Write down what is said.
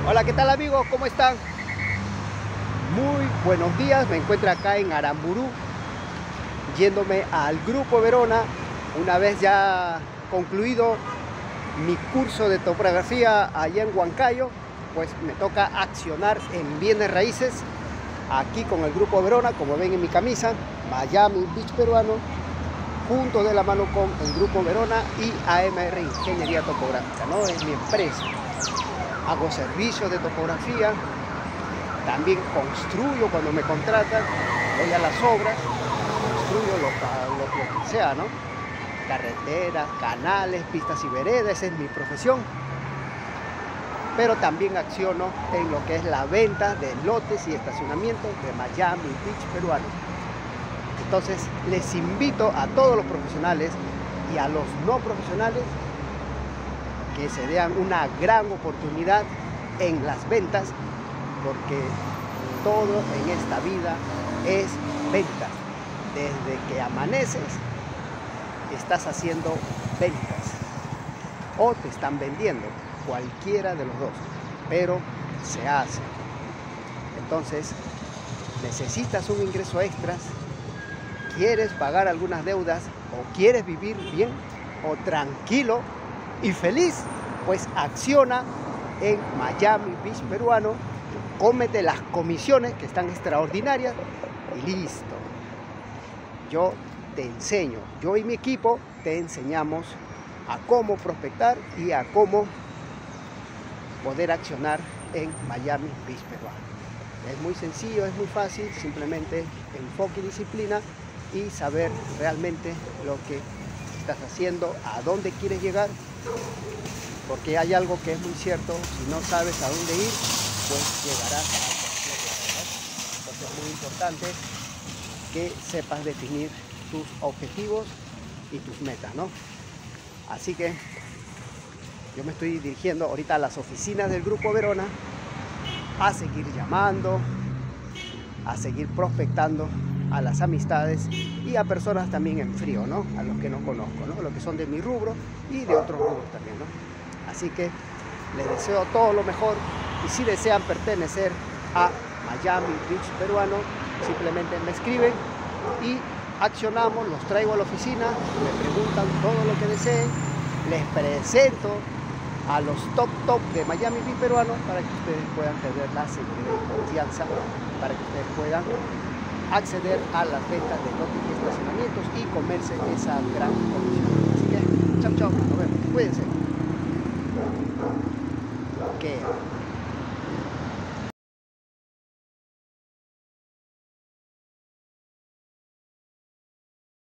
Hola, ¿qué tal amigos? ¿Cómo están? Muy buenos días, me encuentro acá en Aramburú, yéndome al Grupo Verona, una vez ya concluido mi curso de topografía allá en Huancayo, pues me toca accionar en bienes raíces, aquí con el Grupo Verona, como ven en mi camisa, Miami Beach Peruano, junto de la mano con el Grupo Verona y AMR Ingeniería Topográfica, ¿no? Es mi empresa. Hago servicios de topografía, también construyo cuando me contratan, voy a las obras, construyo lo que sea, ¿no? Carreteras, canales, pistas y veredas, esa es mi profesión. Pero también acciono en lo que es la venta de lotes y estacionamientos de Miami Beach Peruano. Entonces les invito a todos los profesionales y a los no profesionales que se den una gran oportunidad en las ventas, porque todo en esta vida es venta. Desde que amaneces estás haciendo ventas o te están vendiendo, cualquiera de los dos, pero se hace. Entonces necesitas un ingreso extra, quieres pagar algunas deudas o quieres vivir bien o tranquilo y feliz, pues acciona en Miami Beach Peruano, cómete las comisiones que están extraordinarias y listo. Yo te enseño, yo y mi equipo te enseñamos a cómo prospectar y a cómo poder accionar en Miami Beach Peruano. Es muy sencillo, es muy fácil, simplemente enfoque y disciplina y saber realmente lo que estás haciendo, a dónde quieres llegar, porque hay algo que es muy cierto: si no sabes a dónde ir, pues llegarás a cualquier lado, ¿no? Entonces es muy importante que sepas definir tus objetivos y tus metas, ¿no? Así que yo me estoy dirigiendo ahorita a las oficinas del Grupo Verona a seguir llamando, a seguir prospectando a las amistades y a personas también en frío, ¿no? A los que no conozco, ¿no? Los que son de mi rubro y de otros rubros también, ¿no? Así que les deseo todo lo mejor, y si desean pertenecer a Miami Beach Peruano, simplemente me escriben y accionamos, los traigo a la oficina, me preguntan todo lo que deseen, les presento a los top de Miami Beach Peruano para que ustedes puedan tener la seguridad y confianza, para que ustedes puedan acceder a las ventas de lotes y estacionamientos y comerse esa gran comisión. Así que, chao, chao, nos vemos, cuídense. Que